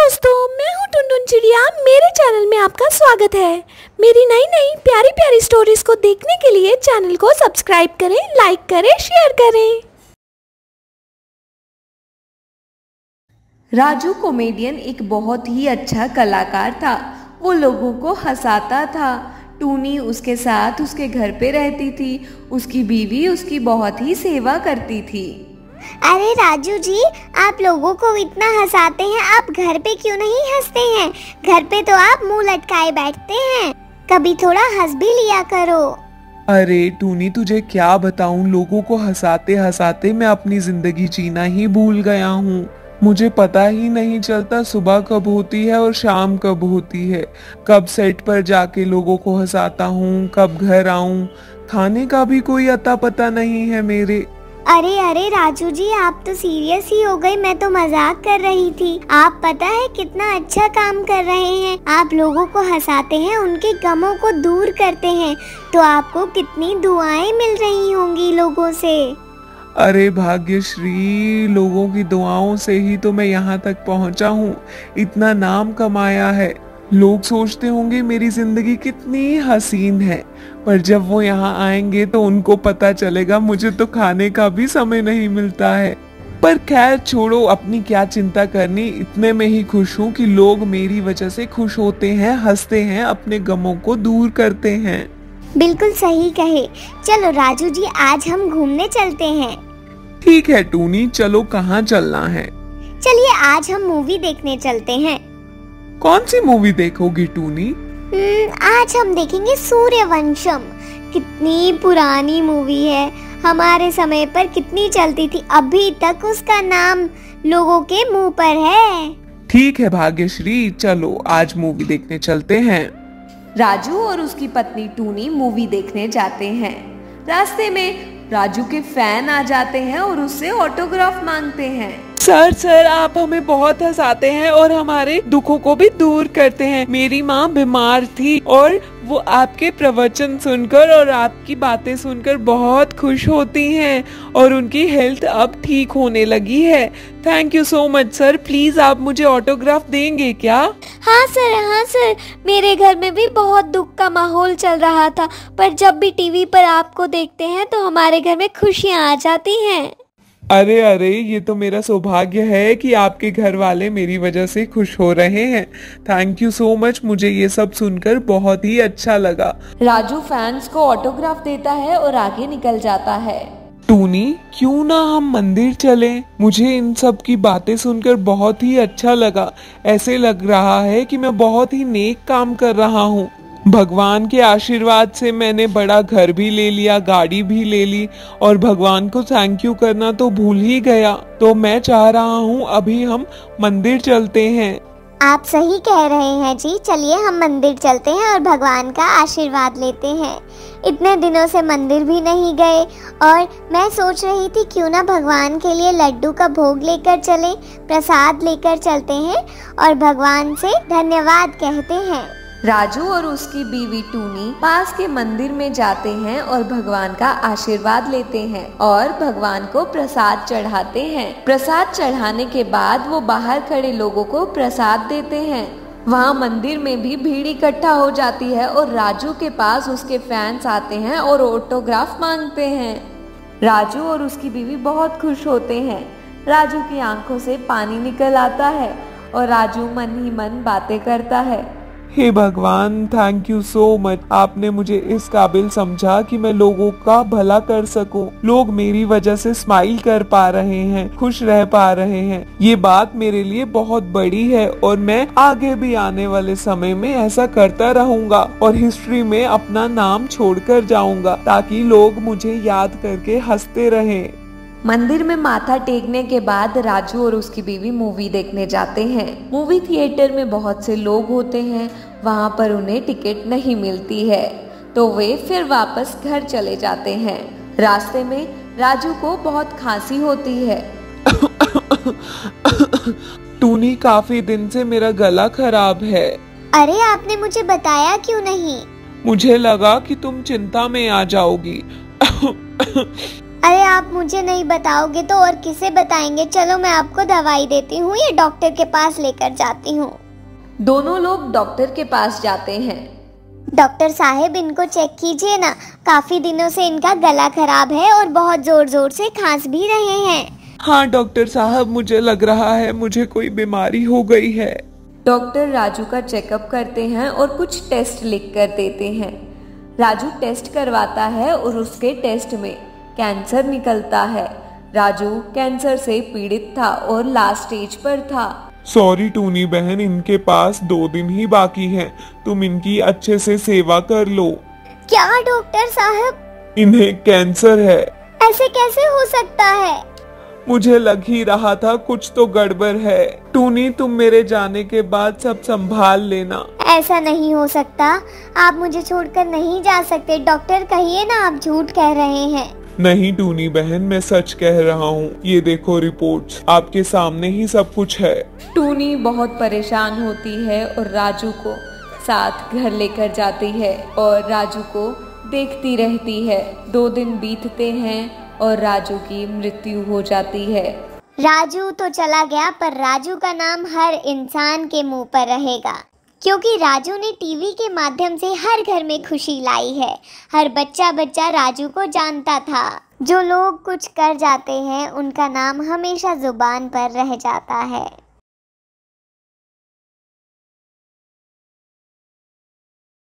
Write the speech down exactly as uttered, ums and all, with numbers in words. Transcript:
दोस्तों, मैं हूँ टुनटुन चिड़िया। मेरे चैनल में आपका स्वागत है। मेरी नई नई प्यारी प्यारी स्टोरीज को देखने के लिए चैनल को सब्सक्राइब करें, लाइक करें, शेयर करें। राजू कॉमेडियन एक बहुत ही अच्छा कलाकार था। वो लोगों को हंसाता था। टूनी उसके साथ उसके घर पे रहती थी। उसकी बीवी उसकी बहुत ही सेवा करती थी। अरे राजू जी, आप लोगों को इतना हंसाते हैं, आप घर पे क्यों नहीं हंसते हैं? घर पे तो आप मुंह लटकाए बैठते हैं, कभी थोड़ा हंस भी लिया करो। अरे टूनी, तुझे क्या बताऊं, लोगों को हंसाते हंसाते मैं अपनी जिंदगी जीना ही भूल गया हूँ। मुझे पता ही नहीं चलता सुबह कब होती है और शाम कब होती है। कब सेट पर जाके लोगों को हंसाता हूँ, कब घर आऊं। खाने का भी कोई अता पता नहीं है मेरे। अरे अरे राजू जी, आप तो सीरियस ही हो गए, मैं तो मजाक कर रही थी। आप पता है कितना अच्छा काम कर रहे हैं। आप लोगों को हंसाते हैं, उनके गमों को दूर करते हैं, तो आपको कितनी दुआएं मिल रही होंगी लोगों से। अरे भाग्यश्री, लोगों की दुआओं से ही तो मैं यहाँ तक पहुँचा हूँ, इतना नाम कमाया है। लोग सोचते होंगे मेरी जिंदगी कितनी हसीन है, पर जब वो यहाँ आएंगे तो उनको पता चलेगा मुझे तो खाने का भी समय नहीं मिलता है। पर खैर छोड़ो, अपनी क्या चिंता करनी। इतने में ही खुश हूँ कि लोग मेरी वजह से खुश होते हैं, हंसते हैं, अपने गमों को दूर करते हैं। बिल्कुल सही कहे। चलो राजू जी, आज हम घूमने चलते हैं। ठीक है टूनी, चलो कहाँ चलना है? चलिए आज हम मूवी देखने चलते हैं। कौन सी मूवी देखोगी टूनी? आज हम देखेंगे सूर्यवंशम। कितनी पुरानी मूवी है, हमारे समय पर कितनी चलती थी, अभी तक उसका नाम लोगों के मुंह पर है। ठीक है भाग्यश्री, चलो आज मूवी देखने चलते हैं। राजू और उसकी पत्नी टूनी मूवी देखने जाते हैं। रास्ते में राजू के फैन आ जाते हैं और उससे ऑटोग्राफ मांगते हैं। सर सर आप हमें बहुत हंसाते हैं और हमारे दुखों को भी दूर करते हैं। मेरी माँ बीमार थी और वो आपके प्रवचन सुनकर और आपकी बातें सुनकर बहुत खुश होती हैं और उनकी हेल्थ अब ठीक होने लगी है। Thank you so much sir. Please आप मुझे ऑटोग्राफ देंगे क्या? हाँ सर, हाँ सर। मेरे घर में भी बहुत दुख का माहौल चल रहा था, पर जब भी टीवी पर आपको देखते हैं तो हमारे घर में खुशियाँ आ जाती हैं। अरे अरे, ये तो मेरा सौभाग्य है कि आपके घर वाले मेरी वजह से खुश हो रहे हैं। थैंक यू सो मच, मुझे ये सब सुनकर बहुत ही अच्छा लगा। राजू फैंस को ऑटोग्राफ देता है और आगे निकल जाता है। टूनी, क्यों ना हम मंदिर चलें? मुझे इन सब की बातें सुनकर बहुत ही अच्छा लगा। ऐसे लग रहा है कि मैं बहुत ही नेक काम कर रहा हूँ। भगवान के आशीर्वाद से मैंने बड़ा घर भी ले लिया, गाड़ी भी ले ली और भगवान को थैंक यू करना तो भूल ही गया। तो मैं चाह रहा हूँ अभी हम मंदिर चलते हैं। आप सही कह रहे हैं जी, चलिए हम मंदिर चलते हैं और भगवान का आशीर्वाद लेते हैं। इतने दिनों से मंदिर भी नहीं गए और मैं सोच रही थी क्यों ना भगवान के लिए लड्डू का भोग लेकर चलें, प्रसाद लेकर चलते हैं और भगवान से धन्यवाद कहते हैं। राजू और उसकी बीवी टूनी पास के मंदिर में जाते हैं और भगवान का आशीर्वाद लेते हैं और भगवान को प्रसाद चढ़ाते हैं। प्रसाद चढ़ाने के बाद वो बाहर खड़े लोगों को प्रसाद देते हैं। वहाँ मंदिर में भी भीड़ इकट्ठा हो जाती है और राजू के पास उसके फैंस आते हैं और ऑटोग्राफ मांगते हैं। राजू और उसकी बीवी बहुत खुश होते हैं। राजू की आंखों से पानी निकल आता है और राजू मन ही मन बातें करता है। हे भगवान, थैंक यू सो मच। आपने मुझे इस काबिल समझा कि मैं लोगों का भला कर सकूं। लोग मेरी वजह से स्माइल कर पा रहे हैं, खुश रह पा रहे हैं। ये बात मेरे लिए बहुत बड़ी है और मैं आगे भी आने वाले समय में ऐसा करता रहूंगा और हिस्ट्री में अपना नाम छोड़कर जाऊंगा ताकि लोग मुझे याद करके हंसते रहें। मंदिर में माथा टेकने के बाद राजू और उसकी बीवी मूवी देखने जाते हैं। मूवी थिएटर में बहुत से लोग होते हैं, वहाँ पर उन्हें टिकट नहीं मिलती है तो वे फिर वापस घर चले जाते हैं। रास्ते में राजू को बहुत खांसी होती है। टूनी, काफी दिन से मेरा गला खराब है। अरे आपने मुझे बताया क्यों नहीं? मुझे लगा कि तुम चिंता में आ जाओगी। अरे आप मुझे नहीं बताओगे तो और किसे बताएंगे? चलो मैं आपको दवाई देती हूँ, ये डॉक्टर के पास लेकर जाती हूँ। दोनों लोग डॉक्टर के पास जाते हैं। डॉक्टर साहब, इनको चेक कीजिए ना, काफी दिनों से इनका गला खराब है और बहुत जोर जोर से खांस भी रहे हैं। हाँ डॉक्टर साहब, मुझे लग रहा है मुझे कोई बीमारी हो गई है। डॉक्टर राजू का चेकअप करते हैं और कुछ टेस्ट लिख कर देते हैं। राजू टेस्ट करवाता है और उसके टेस्ट में कैंसर निकलता है। राजू कैंसर से पीड़ित था और लास्ट स्टेज पर था। सॉरी टूनी बहन, इनके पास दो दिन ही बाकी हैं, तुम इनकी अच्छे से सेवा कर लो। क्या डॉक्टर साहब? इन्हें कैंसर है। ऐसे कैसे हो सकता है? मुझे लग ही रहा था कुछ तो गड़बड़ है। टूनी, तुम मेरे जाने के बाद सब संभाल लेना। ऐसा नहीं हो सकता, आप मुझे छोड़कर नहीं जा सकते। डॉक्टर कहिए ना, आप झूठ कह रहे हैं। नहीं टूनी बहन, मैं सच कह रहा हूँ। ये देखो रिपोर्ट्स, आपके सामने ही सब कुछ है। टूनी बहुत परेशान होती है और राजू को साथ घर लेकर जाती है और राजू को देखती रहती है। दो दिन बीतते हैं और राजू की मृत्यु हो जाती है। राजू तो चला गया, पर राजू का नाम हर इंसान के मुंह पर रहेगा, क्योंकि राजू ने टीवी के माध्यम से हर घर में खुशी लाई है। हर बच्चा बच्चा राजू को जानता था। जो लोग कुछ कर जाते हैं उनका नाम हमेशा जुबान पर रह जाता है।